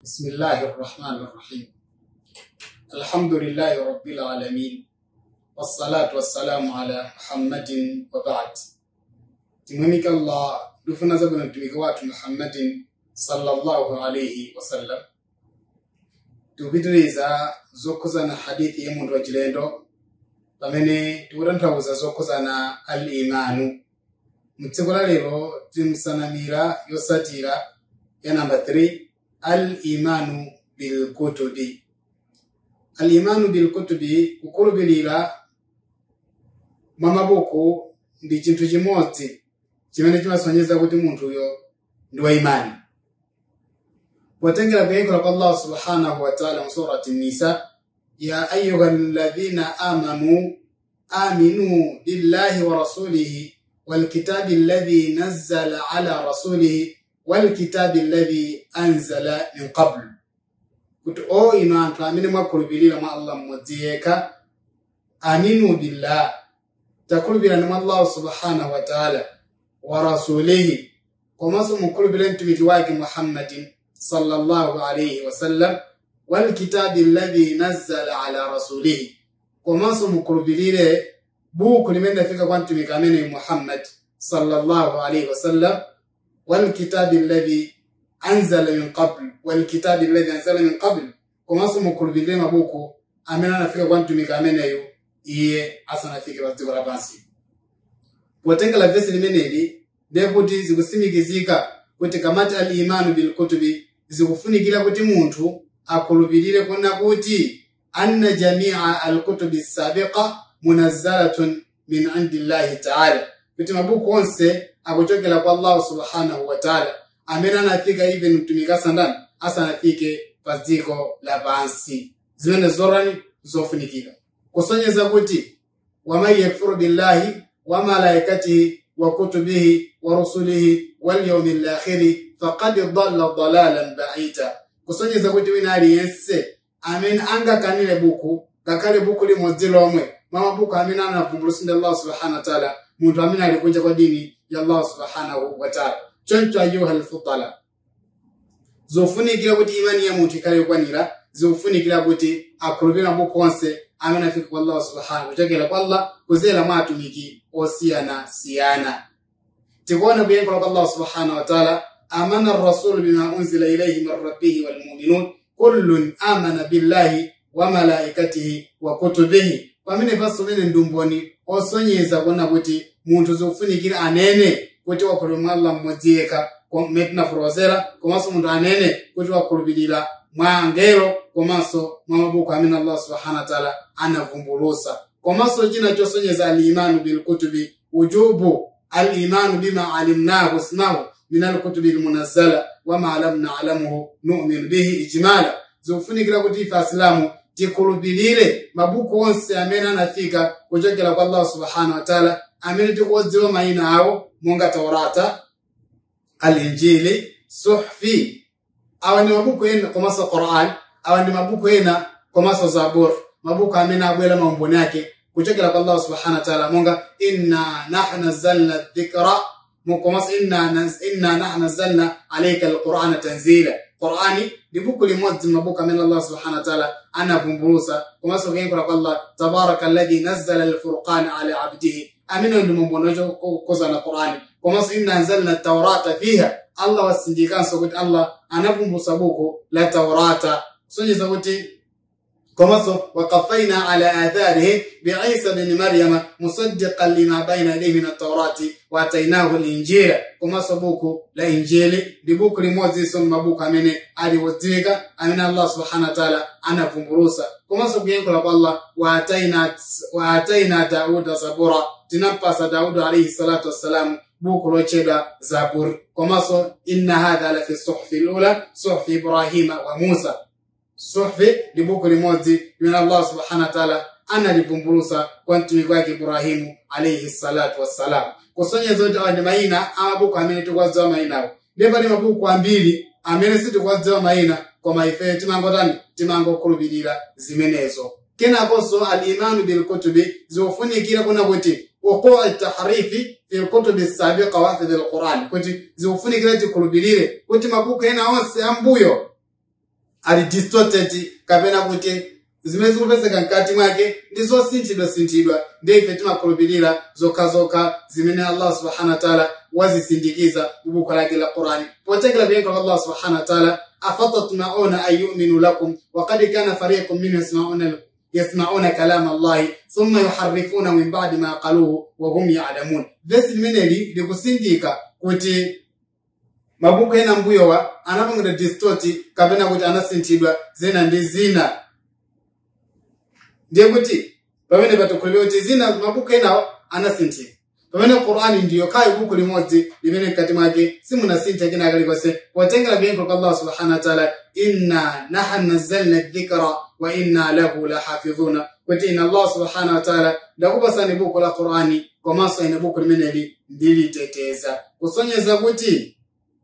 بسم الله الرحمن الرحيم. الحمد لله رب العالمين والصلاة والسلام على محمد وبعد. تمنيك الله دفنا زبنا تميكوات محمد صلى الله عليه وسلم. تبدريزا زوكوزانا حديث يمون رجليندو pamene turanthauza zokhuzana al-imanu. Mtsikula lero timsanamira yosatira ya number 3 al-imanu bil kutubi. Al-imanu bil kutubi kukhulupirira mamabuku ndi chinthu chimodzi chimene chimasonyeza kuti munthu uyo ndi wa imani. Potengera kuyankhula kwa Allah subhanahu wa ta'ala mu surati Nisa, يا أيها الذين آمنوا آمنوا بالله ورسوله والكتاب الذي نزل على رسوله والكتاب الذي أنزل من قبل. قلت أو إيمان فأمين ما قلبي لما الله مديك آمنوا بالله تقول بلنا الله سبحانه وتعالى ورسوله كما سمو قلبي لنتمكواك محمد صلى الله عليه وسلم والكتاب الذي نزل على رسوله كما سمو قلبي بوك لمن فيك كنتم كامين محمد صلى الله عليه وسلم والكتاب الذي أنزل من قبل والكتاب الذي أنزل من قبل كما سمو قلبي لما بوكو أمنا فيك كنتم كامين iye asana fiki batiko la basi. Potenga la vesi limeneli deputy zikusimikizika kuti kamati al-imanu bil kutubi zikufunikira kuti munthu akhulupirire kuna kuti anna jami'a al-kutubi as-sabiqa munazzalatun min indillahi ta'ala, kuti mabuku onse akuchokera kwa Allah subhanahu wa ta'ala amene anafika even mtumika sandani asanafike paziko la pansi. Zimene zorani zofunikira kusonyeza kuti waman yakfuru billahi wa malaikatihi wa kutubihi wa rusulihi wal yawmil akhir faqad dhalla dhalalan ba'ida. Kusonyeza kuti wina aliyense amene angakanire buku kakale buku limodzi lomwe mama buku amene anavumbulusa Allah subhanahu wa ta'ala munthu amene alikunja kwa dini ya Allah subhanahu wa ta'ala. Choncho ayuha al-fudala zofunikira kuti imani ya munthu ikale kwanira, zofunikira kuti akhulupirire buku onse amena fika kwa Allah subhanahu kuchokera kwa Allah kuzela matumiki osiyana siyana. Tikuona kuyankhula kwa Allah subhanahu wa ta'ala amana ar-rasul bima unzila ilayhi min rabbih wal mu'minun kullun amana billahi wa malaikatihi wa kutubihi. Pamene pasomene ndumboni osonyeza kuona kuti munthu zofunikira anene kuti wakhulupirira Allah mmodzi yekha kometna frozera komanso munthu anene kuti wakhulupirira mwangelo komanso mabuku amene Allah subhanahu wa ta'ala anavumbulusa. Komanso china chosonyeza al-imanu bil kutubi wujubu al-imanu bima alimnahu ismahu min al-kutubi al-munazzala wa ma lam na'lamuhu nu'min bihi ijmala. Zofunikira kuti ife Islamu tikhulupirire mabuku onse amene anafika kuchokera kwa Allah subhanahu wa ta'ala amene tikudziwa mayina awo monga Taurata, al-Injili, Suhfi. Awa ni mabuku ena komanso Qur'an, awa ni mabuku ena komanso Zabur, mabuku amena abwela maumboni yake kuchokera kwa Allah subhanahu wa ta'ala monga inna nahnu nazzalna dhikra mukomanso inna nahnu nazzalna alayka al-Qur'ana tanzila. Qur'ani ni buku limodzi mabuku amena Allah subhanahu wa ta'ala anavumbulusa komanso kuyankhula kwa Allah tabaraka alladhi nazzala al-furqana ala 'abdihi amina ndi mumbonojo kozana Qur'ani. Komanso inna anzalna at-taurata fiha Allah wasindikanso kuti Allah anavumbulusa buku la Taurata. Sonyeza kuti komanso waqafaina ala atharihi bi'Isa bin Maryam musaddiqan lima bayna yadayhi min at-taurati wa atainahu al-injila. Komanso buku la Injili ndi buku limodzi so mabuku amene aliwodzika amene Allah subhanahu wa ta'ala anavumbulusa. Komanso kuyankhula kwa Allah wa ataina Dauda zabura, tinampasa Daudu alayhi salatu wassalam buku lochedwa Zabur. Komanso inna hadha la fi suhfi al-ula suhfi Ibrahima wa Musa. Suhfi ni buku limodzi limene Allah subhanahu wa ta'ala analivumbulusa kwa mtumiki wake Ibrahimu alayhi salatu wassalam. Kusonyeza zote wa ni maina ama buku amene tukwadziwa mainawo. Ndipo ni mabuku ambiri amene situkwadziwa maina koma ife timango khulupirira zimenezo. Kenakonso al-imanu bil kutubi zofunikira kuna kuti وقوع التحريف في الكتب السابقة وحفظ القرآن. كنت زوفوني كده تقولبيلي كنت مبوك هنا وانس أمبويو ali distorted kapena kuti zimene zikupezeka mkati mwake ndizo sinthidwa ndiye ife timakhulupirira zokha zimene Allah subhanahu wa ta'ala wazisindikiza m'buku lake la Qur'ani. Potengera kuyankha kwa Allah subhanahu wa ta'ala, afatatma'una an yu'minu lakum wa qad kana fariqun minhum yasma'una kalam Allah thumma yuharrifuna min ba'di ma qaluhu wa hum ya'lamun. Vesi limeneli likusindika kuti mabuku ena mbuyowa anapangidwa distorti kapena kuti anasinthidwa zina ndi zina. Ndiye kuti pamene patukhulupirira kuti zina mabuku enawo anasinthidwa, pamene Qur'ani ndiyo khayo buku limodzi limene mkati mwake simunasintha kena kalikonse. Potengera kuyankha kwa Allah subhanahu wa ta'ala, inna nahnu nazzalna dhikra wa inna lahu lahafidhuna, kuti inna Allah subhanahu wa ta'ala ndakupasani buku la Qur'ani komanso ine buku limeneli ndiliteteza. Kusonyeza kuti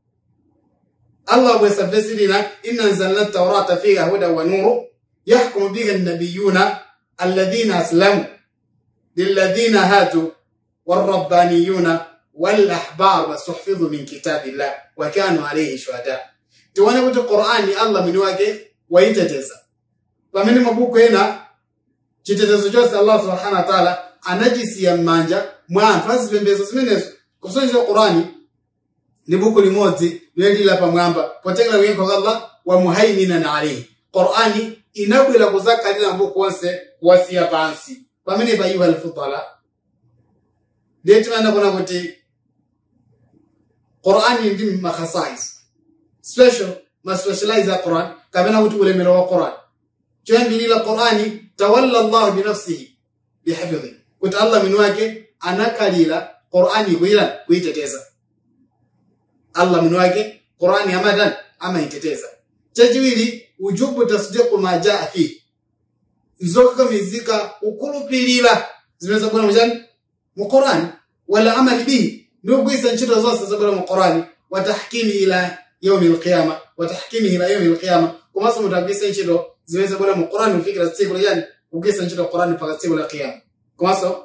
Allah bwesa vesi lina, inna anzalna at-taurata fiha hudan wa nuru yahkumu biha an-nabiyyuna alladhina aslamu lilladhina hadu والربانيون والأحبار واستحفظوا من كتاب الله وكانوا عليه شهداء. tuone kuti Qur'ani Allah mwini wake waiteteza. Pamene mabuku ena chitetezo chose Allah subhanahu wa ta'ala anajisiya mmanja mwa anthu azipembedzo zimenezo. Kusonyeza Qur'ani ndi buku limodzi lilila pamwamba. Potengera kuyankha kwa Allah wa muhaiminan alayhi. Qur'ani inabwera kuzakalira mabuku onse wasiya pansi. Pamene bayuha al-fudala ndiye timaona kuna kuti Qur'ani ndi makhasais specialize Qur'an kapena kuti ulemelo wa Qur'an. Choyambirira Qur'ani tawalla Allah bi nafsihi bihifdhi, kuti Allah mwini wake anakalira Qur'ani kuiteteza. Allah mwini wake Qur'ani amadan amaiteteza. Chachiwiri ujubu tasdiqu ma jaa fi, izokamizika ukulupirira zimeza kuna mjani mu Qur'an wala amali bihi, ndio kuisa nchito zote za bora mu Qur'ani wa tahkimi ila yawm al-qiyamah wa tahkimihi ila yawm al-qiyamah. Kuma somo tabisa nchito zimeza bora mu Qur'ani ufikira siku yani ukisa nchito Qur'ani paka siku la qiyamah. Kuma so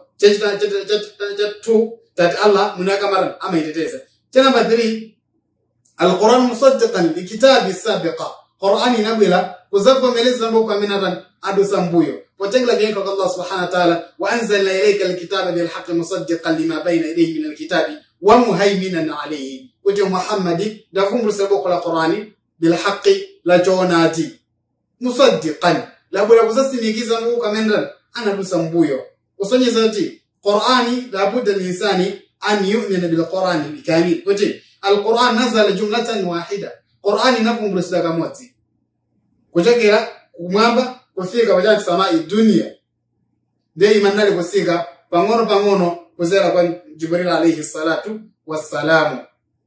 tu that Allah munaka maran amaiteteza. Namba 3, al-Qur'an musaddiqan li kitabi sabiqa. Qur'ani nabila kuzako meleza mbo kwa minatan adu sambuyo. Potengera kuyankha kwa Allah subhanahu wa ta'ala, wa anzalna ilayka al-kitaba bil haqqi musaddiqan lima bayna yadayhi min al-kitabi wa muhaiminan alayhi. Kuti Muhammadi ndakumbusha buku la Qur'ani bil haqqi la jonati musaddiqan la bula kusasimikiza mbu kamenda anadusa mbuyo. Usonyeza ati Qur'ani la budda al-insani an yu'mina bil Qur'ani bikamil. Kuti al-Qur'an nazala jumlatan wahida. Qur'ani nakumbusha kamoti kuchokera kumwamba kufika wajati samai dunia. Ndiye imanali kusika pangono kuzera kwa Jibril alayhi salatu wassalamu.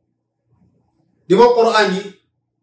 Ndipo Qur'ani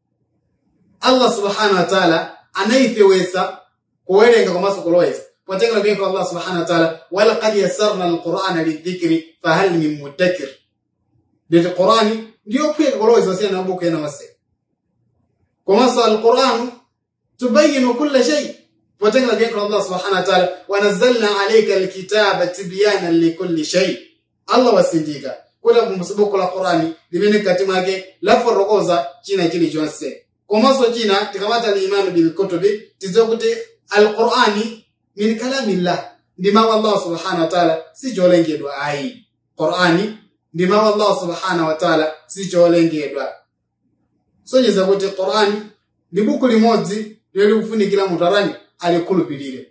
Allah subhanahu wa ta'ala anaifewesa kuwerenga kwa maso kuloweza. Potengera kuyankha kwa Allah subhanahu wa ta'ala, wala qad yassarna al-Qur'ana lidhikri fahal min mudakkir. Ndiye Qur'ani ndio pia kuloweza sana na buku yana wase. Kwa maso al-Qur'an tubayinu kulla shay. Potengera kuyankha Allah subhanahu wa ta'ala, wa nazzalna alayka al-kitaba tibyanan likulli shay. Allah wasindika kula kumbusubuku la Qur'ani limene katima yake la forokoza china kili chonse. Kwa maso china tikamata al-imanu bil kutubi tizokuti al-Qur'ani min kalamillah, ndima Allah subhanahu wa ta'ala si jolengedwa ai. Qur'ani ndima Allah subhanahu wa ta'ala si jolengedwa. Sonyeza kuti Qur'ani ndi buku limodzi lili kufunikira mutarani alikulupirire.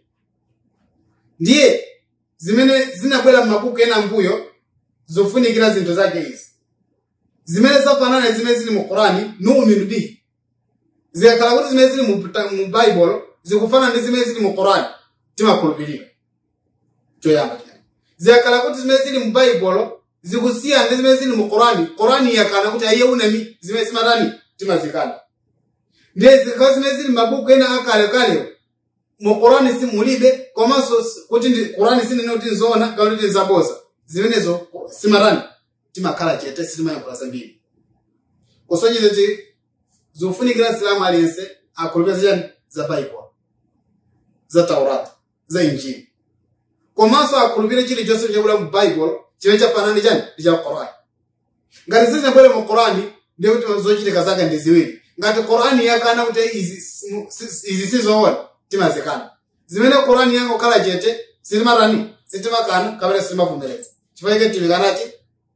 Ndiye zimene zinabwera mabuku ena mbuyo zofunikira zinthu zake izi. Zimene zafanana zimene zili mu Qur'ani nu'minu bihi. Zikakhala kuti zimene zili mu Bible zikufanana ndi zimene zili mu Qur'ani timakhulupirira. Choyamba chimene. Zikakhala kuti zimene zili mu Bible zikusiyana ndi zimene zili mu Qur'ani, Qur'ani yakana kuti aiye unami zimene zimatani timazikana. Ndiye zikakhala zimene zili mabuku ena akale mu Qur'ani simulibe, komanso kuti ndi Qur'ani sinene kuti nzona kana kuti nzaboza. Zimenezo simarani timakhala chete simayambula zambiri. Kusonyeza kuti zofunikira Islamu aliyense akhulupirira za Bible, za Taurat, za Injili. Komanso akhulupirira chili chonse chabula mu Bible chimene chafanana ndi cha Qur'ani. Ngati zina bwera mu Qur'ani ndiye kuti zochitika zake ndi ziwiri. ngati Qur'ani yakana kuti izi sizoona timazikana zimene Qur'ani yango kala chete silimarani sitimakana kabla silimavumeleza chifukwa tilikanati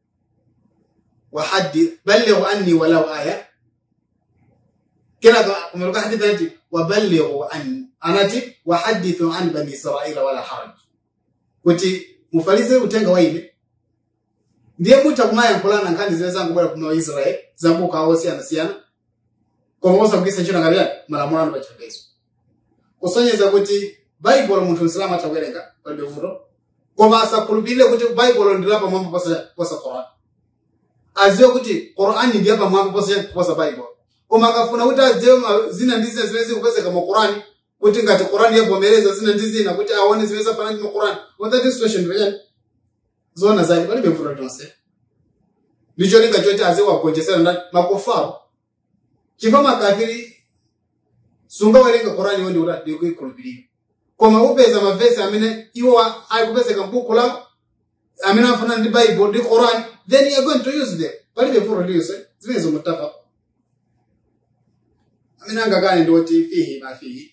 wahaddi ballighu anni walau aya kila kumeruka hadithi ati waballighu anni anati wahadithu an bani israila wala haraj kuti mufalise utenga waine ndiye muta kumaya kulana nkani zile zangu bora kuma Israeli zangu kaosi anasiana kwa mwosa kukisa nchuna ngabia malamuwa anu bachapezo kusonyeza kuti Bible mtu msalama atawelenga wale uvuro kwa maasa kulubile kuti Bible ndilapa mwamba posa Quran aziwe kuti Quran ndiyapa mwamba posa Bible kwa makafuna uta zina ndizi ziwezi kupese kama Quran kuti ngati Quran yevomereza zina ndizi na kuti aone ziweza fanani mwa Quran what that situation vijani zona zali bali bemfura tonse licho linga chote azewa konjesera ndani makofaru kifa makafiri sunga walenga Qur'ani wonde uradi kuikulubiri kwa maupeza mavesi amene iwa aikupeza kambuku la amena afana ndi Bible ndi Qur'an then you are going to use them bali bemfura use zimezo mutafa amena ngagane ndoti fihi mafihi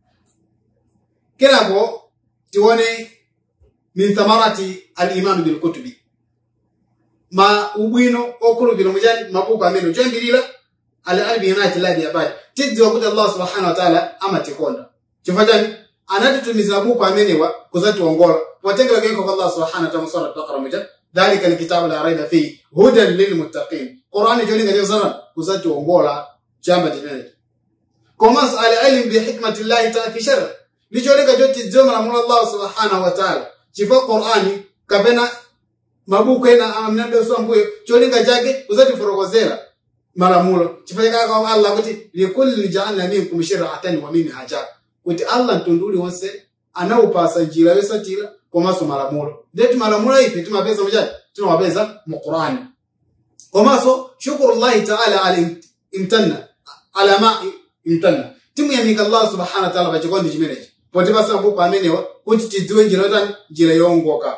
kilabo tione min thamarati al-iman bil kutubi ma ubwino okulubira mujani mabuku ameno jambirila al-albiyinati ladi abadi tidzi wakuti Allah subhanahu wa ta'ala amatikonda chifajani anatutumiza mabuku amenewa kuzati ongola watengela kenko kwa Allah subhanahu wa ta'ala sura al-Baqara mujani dhalika al-kitabu la rayba fihi hudan lil muttaqin Qur'ani jolinga jazana kuzati ongola jamba dinene komas al-ilm bi hikmati Allah ta'ala fi shar'i lijolinga joti joma na Allah subhanahu wa ta'ala chifa Qur'ani kabena mabuku ena amnado sambuyo cholinga jake uzati forokozera malamulo chifanya kwa Allah kuti likulli ja'alna minkum shir'atan wa minhaja kuti Allah ntunduli wonse anaupasa njira yosatira kwa maso malamulo ndetu malamulo ipi tumapeza mujati tunawapeza mu Qur'ani kwa maso shukrullahi ta'ala imtanna ala ma imtanna timu ya mika Allah subhanahu wa ta'ala bachikondi chimenechi pote basa mbuku amenewa kuti tidziwe njira tani njira yongoka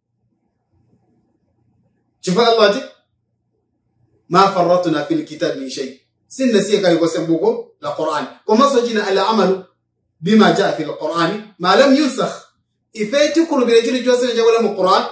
chifukwa Allah ati ma farratna fil kitab min shay sinna sika yukose mbuku la Qur'an kwa maso jina al-amalu bima jaa fil Qur'an ma lam yusakh ifeti kulu bile jini jose jawala mu Qur'an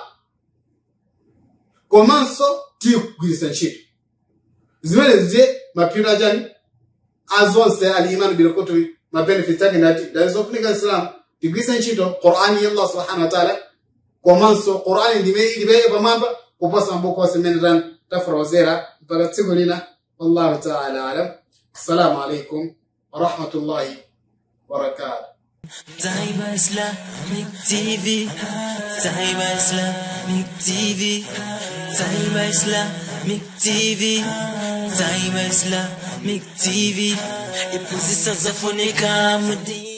kwa maso tikwilisanship zimele zije mapira jani azonse al-iman bil kutubi ma benefit yake nati dazofunika Islam tigwisanshito Qur'ani Allah subhanahu wa ta'ala kwa maso Qur'ani ndibe bamamba kupasa mbuko semenran tafrozera mpaka tigulina wallahu ta'ala alam assalamu alaykum wa rahmatullahi wa barakatuh Taiba Islamic TV Taiba Islamic TV Taiba Islamic TV Taiba Islamic TV Ipuzisa zafunika mudi